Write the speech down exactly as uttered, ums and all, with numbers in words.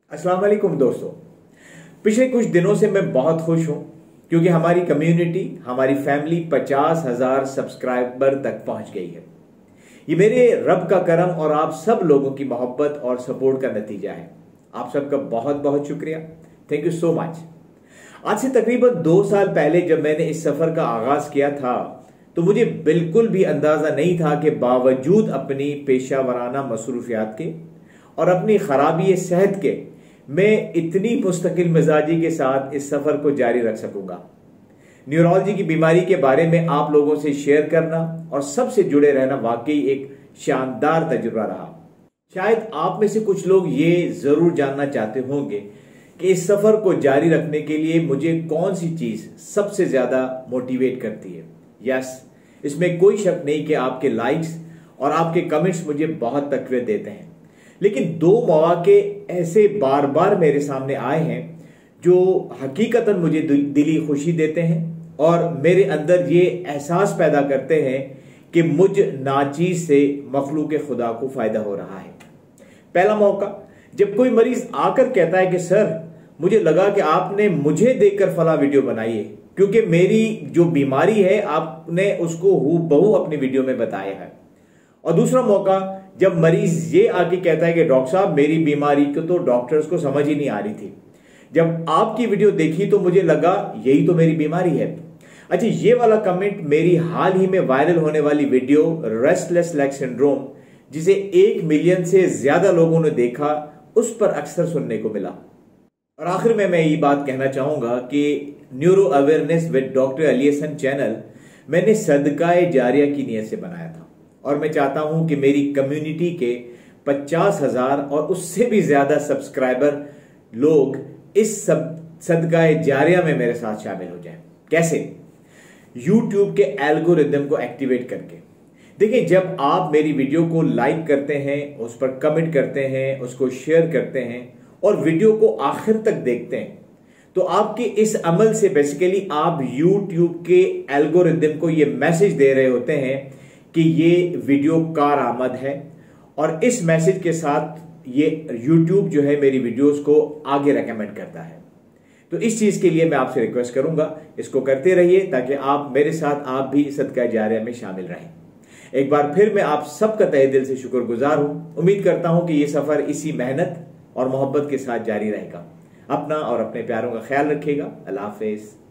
अस्सलाम वालेकुम दोस्तों, पिछले कुछ दिनों से मैं बहुत खुश हूं क्योंकि हमारी कम्युनिटी, हमारी फैमिली पचास हजार सब्सक्राइबर तक पहुंच गई है। ये मेरे रब का करम और आप सब लोगों की मोहब्बत और सपोर्ट का नतीजा है। आप सबका बहुत बहुत शुक्रिया, थैंक यू सो मच। आज से तकरीबन दो साल पहले जब मैंने इस सफर का आगाज किया था तो मुझे बिल्कुल भी अंदाजा नहीं था कि बावजूद अपनी पेशा वराना मसरूफियात के और अपनी खराबी सेहत के मैं इतनी मुस्तकिल मिजाजी के साथ इस सफर को जारी रख सकूंगा। न्यूरोलॉजी की बीमारी के बारे में आप लोगों से शेयर करना और सबसे जुड़े रहना वाकई एक शानदार तजुर्बा रहा। शायद आप में से कुछ लोग ये जरूर जानना चाहते होंगे कि इस सफर को जारी रखने के लिए मुझे कौन सी चीज सबसे ज्यादा मोटिवेट करती है। यस, इसमें कोई शक नहीं कि आपके लाइक्स और आपके कमेंट्स मुझे बहुत तकवीत देते हैं, लेकिन दो मौके ऐसे बार बार मेरे सामने आए हैं जो हकीकतन मुझे दिली खुशी देते हैं और मेरे अंदर ये एहसास पैदा करते हैं कि मुझ नाचीज से मखलूक खुदा को फायदा हो रहा है। पहला मौका, जब कोई मरीज आकर कहता है कि सर मुझे लगा कि आपने मुझे देखकर फला वीडियो बनाई है क्योंकि मेरी जो बीमारी है आपने उसको हूबहू अपनी वीडियो में बताया है। और दूसरा मौका, जब मरीज ये आके कहता है कि डॉक्टर साहब मेरी बीमारी को तो डॉक्टर्स को समझ ही नहीं आ रही थी, जब आपकी वीडियो देखी तो मुझे लगा यही तो मेरी बीमारी है। अच्छा, ये वाला कमेंट मेरी हाल ही में वायरल होने वाली वीडियो रेस्टलेस लेग सिंड्रोम, जिसे एक मिलियन से ज्यादा लोगों ने देखा, उस पर अक्सर सुनने को मिला। और आखिर में मैं ये बात कहना चाहूंगा कि neuro awareness with doctor Ali Hasan channel मैंने सदकाए जारिया की नीयत से बनाया था और मैं चाहता हूं कि मेरी कम्युनिटी के पचास हजार और उससे भी ज्यादा सब्सक्राइबर लोग इस सब सदकाए जारिया में मेरे साथ शामिल हो जाएं। कैसे? यूट्यूब के एल्गोरिदम को एक्टिवेट करके। देखिए, जब आप मेरी वीडियो को लाइक करते हैं, उस पर कमेंट करते हैं, उसको शेयर करते हैं और वीडियो को आखिर तक देखते हैं, तो आपके इस अमल से बेसिकली आप यूट्यूब के एल्गोरिदम को ये मैसेज दे रहे होते हैं कि ये वीडियो कारआमद है और इस मैसेज के साथ ये यूट्यूब जो है मेरी वीडियोस को आगे रेकमेंड करता है। तो इस चीज के लिए मैं आपसे रिक्वेस्ट करूंगा, इसको करते रहिए ताकि आप मेरे साथ आप भी सदका जारिया में शामिल रहें। एक बार फिर मैं आप सबका तहे दिल से शुक्रगुजार हूं। उम्मीद करता हूं कि ये सफर इसी मेहनत और मोहब्बत के साथ जारी रहेगा। अपना और अपने प्यारों का ख्याल रखिएगा। अल्लाह हाफिज।